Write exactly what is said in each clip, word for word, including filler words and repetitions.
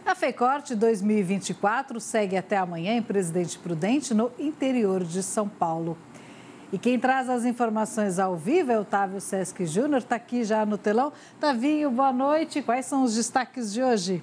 A FEICORT dois mil e vinte e quatro segue até amanhã em Presidente Prudente, no interior de São Paulo. E quem traz as informações ao vivo é o Otávio Sesc Júnior, está aqui já no telão. Tavinho, boa noite. Quais são os destaques de hoje?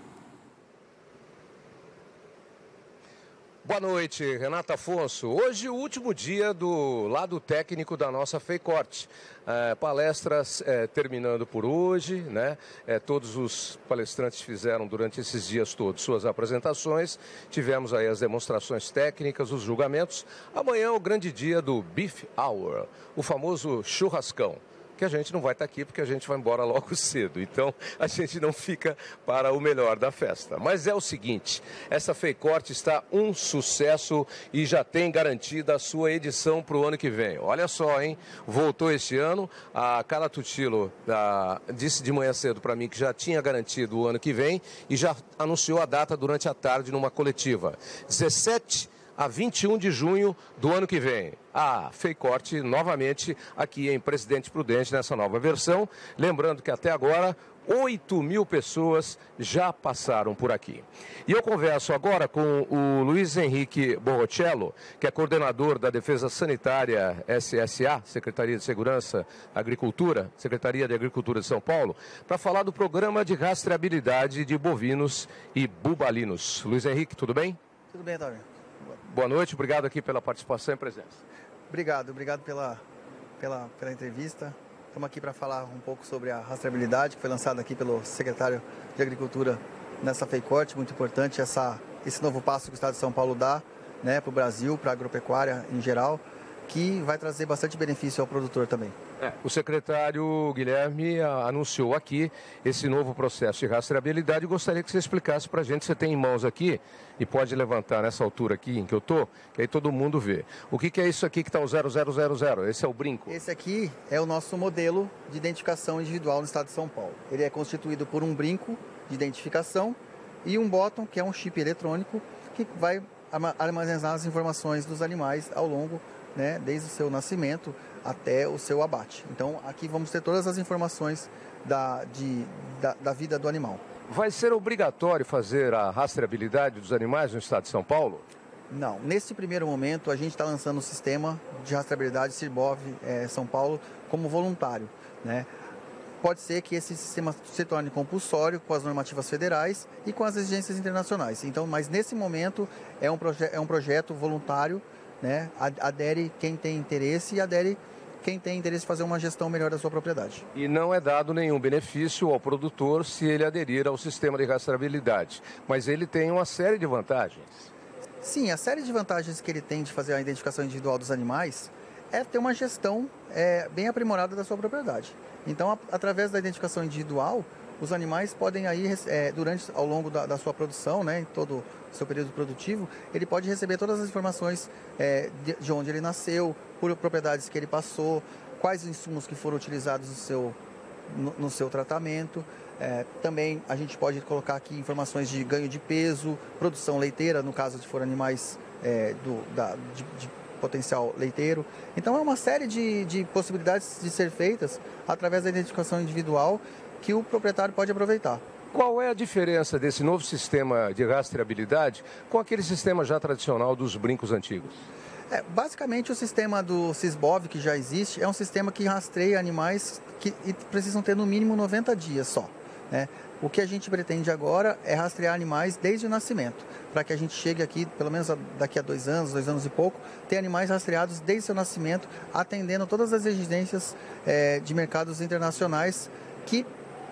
Boa noite, Renata Afonso. Hoje o último dia do lado técnico da nossa FEICORT. É, palestras é, terminando por hoje, né? É, todos os palestrantes fizeram durante esses dias todos suas apresentações. Tivemos aí as demonstrações técnicas, os julgamentos. Amanhã é o grande dia do Beef Hour, o famoso churrascão. Que a gente não vai estar aqui porque a gente vai embora logo cedo. Então, a gente não fica para o melhor da festa. Mas é o seguinte, essa FEICORT está um sucesso e já tem garantida a sua edição para o ano que vem. Olha só, hein? Voltou este ano. A Carla Tutilo a, disse de manhã cedo para mim que já tinha garantido o ano que vem e já anunciou a data durante a tarde numa coletiva. dezessete a vinte e um de junho do ano que vem. A FEICORT novamente aqui em Presidente Prudente nessa nova versão. Lembrando que até agora oito mil pessoas já passaram por aqui. E eu converso agora com o Luiz Henrique Borrochello, que é coordenador da Defesa Sanitária S S A, Secretaria de Segurança, Agricultura, Secretaria de Agricultura de São Paulo, para falar do programa de rastreabilidade de bovinos e bubalinos. Luiz Henrique, tudo bem? Tudo bem, Otávio. Boa noite, obrigado aqui pela participação e presença. Obrigado, obrigado pela, pela, pela entrevista. Estamos aqui para falar um pouco sobre a rastreabilidade que foi lançada aqui pelo secretário de Agricultura nessa FEICORT, muito importante essa, esse novo passo que o Estado de São Paulo dá, né, para o Brasil, para a agropecuária em geral, que vai trazer bastante benefício ao produtor também. É, o secretário Guilherme a, anunciou aqui esse novo processo de rastreabilidade. Gostaria que você explicasse para a gente, você tem em mãos aqui, e pode levantar nessa altura aqui em que eu estou, que aí todo mundo vê. O que, que é isso aqui que está o zero zero zero zero? Esse é o brinco? Esse aqui é o nosso modelo de identificação individual no Estado de São Paulo. Ele é constituído por um brinco de identificação e um bottom, que é um chip eletrônico, que vai armazenar as informações dos animais ao longo, né, desde o seu nascimento até o seu abate. Então, aqui vamos ter todas as informações da, de, da, da vida do animal. Vai ser obrigatório fazer a rastreabilidade dos animais no Estado de São Paulo? Não. Nesse primeiro momento, a gente está lançando o sistema de rastreabilidade Sirbov é, São Paulo como voluntário, né? Pode ser que esse sistema se torne compulsório com as normativas federais e com as exigências internacionais. Então, mas nesse momento é um, proje é um projeto voluntário, né? Adere quem tem interesse e adere quem tem interesse em fazer uma gestão melhor da sua propriedade. E não é dado nenhum benefício ao produtor se ele aderir ao sistema de rastreabilidade, mas ele tem uma série de vantagens. Sim, a série de vantagens que ele tem de fazer a identificação individual dos animais é ter uma gestão é, bem aprimorada da sua propriedade. Então, a, através da identificação individual, os animais podem aí, é, durante, ao longo da, da sua produção, né, em todo o seu período produtivo, ele pode receber todas as informações é, de, de onde ele nasceu, por propriedades que ele passou, quais os insumos que foram utilizados no seu, no, no seu tratamento. É, também a gente pode colocar aqui informações de ganho de peso, produção leiteira, no caso de for animais é, do, da, de, de potencial leiteiro. Então é uma série de, de possibilidades de ser feitas através da identificação individual que o proprietário pode aproveitar. Qual é a diferença desse novo sistema de rastreabilidade com aquele sistema já tradicional dos brincos antigos? É, basicamente, o sistema do Sisbov, que já existe, é um sistema que rastreia animais que precisam ter no mínimo noventa dias só, né? O que a gente pretende agora é rastrear animais desde o nascimento, para que a gente chegue aqui, pelo menos daqui a dois anos, dois anos e pouco, ter animais rastreados desde o seu nascimento, atendendo todas as exigências é, de mercados internacionais que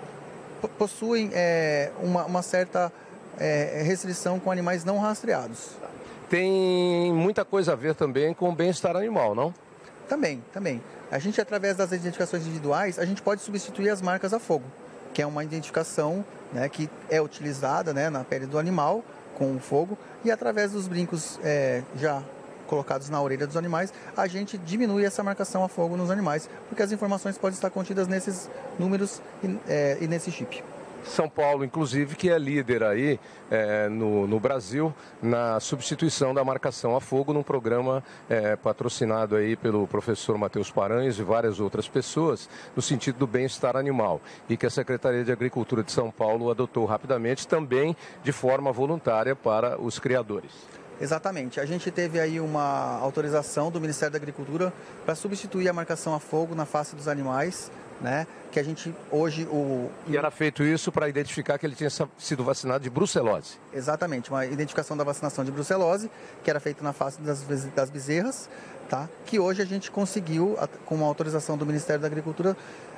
possuem é, uma, uma certa é, restrição com animais não rastreados. Tem muita coisa a ver também com o bem-estar animal, não? Também, também. A gente, através das identificações individuais, a gente pode substituir as marcas a fogo, que é uma identificação, né, que é utilizada, né, na pele do animal com o fogo, e através dos brincos é, já colocados na orelha dos animais, a gente diminui essa marcação a fogo nos animais, porque as informações podem estar contidas nesses números e, é, e nesse chip. São Paulo, inclusive, que é líder aí é, no, no Brasil na substituição da marcação a fogo num programa é, patrocinado aí pelo professor Matheus Paranhos e várias outras pessoas no sentido do bem-estar animal e que a Secretaria de Agricultura de São Paulo adotou rapidamente também de forma voluntária para os criadores. Exatamente. A gente teve aí uma autorização do Ministério da Agricultura para substituir a marcação a fogo na face dos animais, né? Que a gente hoje o e era feito isso para identificar que ele tinha sido vacinado de brucelose. Exatamente, uma identificação da vacinação de brucelose que era feita na face das, das bezerras, tá? Que hoje a gente conseguiu, com uma autorização do Ministério da Agricultura,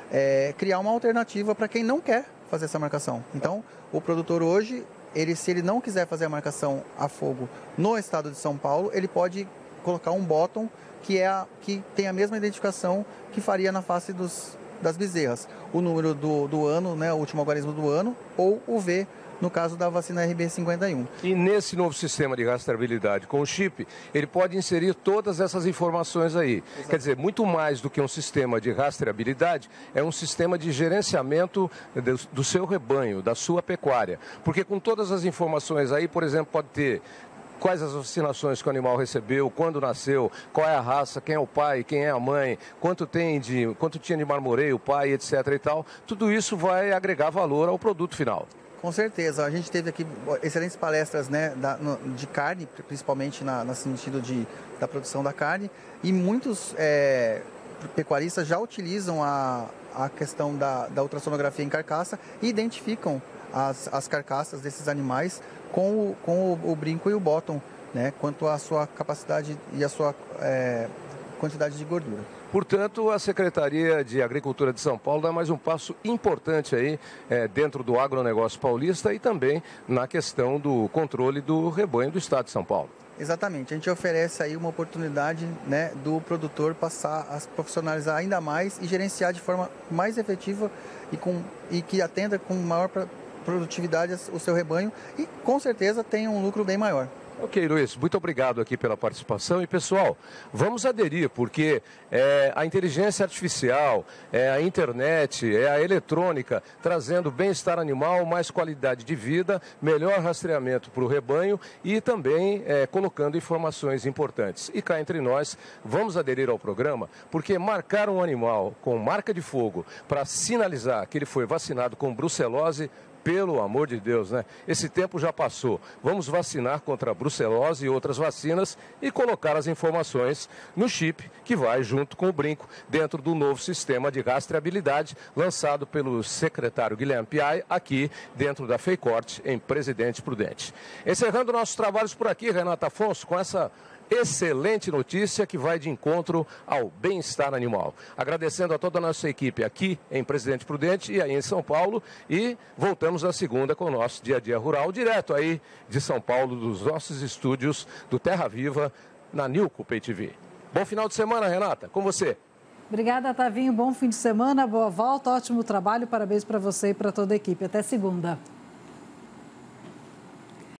é, criar uma alternativa para quem não quer fazer essa marcação. Então, o produtor hoje, ele, se ele não quiser fazer a marcação a fogo no estado de São Paulo, ele pode colocar um bottom que é a, que tem a mesma identificação que faria na face dos das bezerras, o número do, do ano, né, o último algarismo do ano, ou o V, no caso da vacina R B cinquenta e um. E nesse novo sistema de rastreabilidade com o chip, ele pode inserir todas essas informações aí. Exato. Quer dizer, muito mais do que um sistema de rastreabilidade, é um sistema de gerenciamento do, do seu rebanho, da sua pecuária. Porque com todas as informações aí, por exemplo, pode ter quais as vacinações que o animal recebeu, quando nasceu, qual é a raça, quem é o pai, quem é a mãe, quanto tem de, quanto tinha de marmoreio, o pai, etc e tal. Tudo isso vai agregar valor ao produto final. Com certeza. A gente teve aqui excelentes palestras, né, da, no, de carne, principalmente na, no sentido de, da produção da carne, e muitos é, pecuaristas já utilizam a, a questão da, da ultrassonografia em carcaça e identificam as, as carcaças desses animais com o, com o, o brinco e o bottom, né, quanto à sua capacidade e a sua é, quantidade de gordura. Portanto, a Secretaria de Agricultura de São Paulo dá mais um passo importante aí é, dentro do agronegócio paulista e também na questão do controle do rebanho do estado de São Paulo. Exatamente, a gente oferece aí uma oportunidade, né, do produtor passar a se profissionalizar ainda mais e gerenciar de forma mais efetiva e, com, e que atenda com maior produtividade o seu rebanho e com certeza tenha um lucro bem maior. Ok, Luiz, muito obrigado aqui pela participação e, pessoal, vamos aderir, porque é, a inteligência artificial, é a internet, é a eletrônica, trazendo bem-estar animal, mais qualidade de vida, melhor rastreamento para o rebanho e também é, colocando informações importantes. E cá entre nós, vamos aderir ao programa, porque marcar um animal com marca de fogo para sinalizar que ele foi vacinado com brucelose, pelo amor de Deus, né? Esse tempo já passou. Vamos vacinar contra a brucelose e outras vacinas e colocar as informações no chip que vai junto com o brinco dentro do novo sistema de rastreabilidade lançado pelo secretário Guilherme Piai aqui dentro da FEICORT em Presidente Prudente. Encerrando nossos trabalhos por aqui, Renata Afonso, com essa excelente notícia que vai de encontro ao bem-estar animal. Agradecendo a toda a nossa equipe aqui em Presidente Prudente e aí em São Paulo e voltamos na segunda com o nosso Dia a Dia Rural, direto aí de São Paulo, dos nossos estúdios do Terra Viva na Nilco Pay T V. Bom final de semana, Renata, com você. Obrigada, Tavinho. Bom fim de semana, boa volta, ótimo trabalho, parabéns para você e para toda a equipe. Até segunda.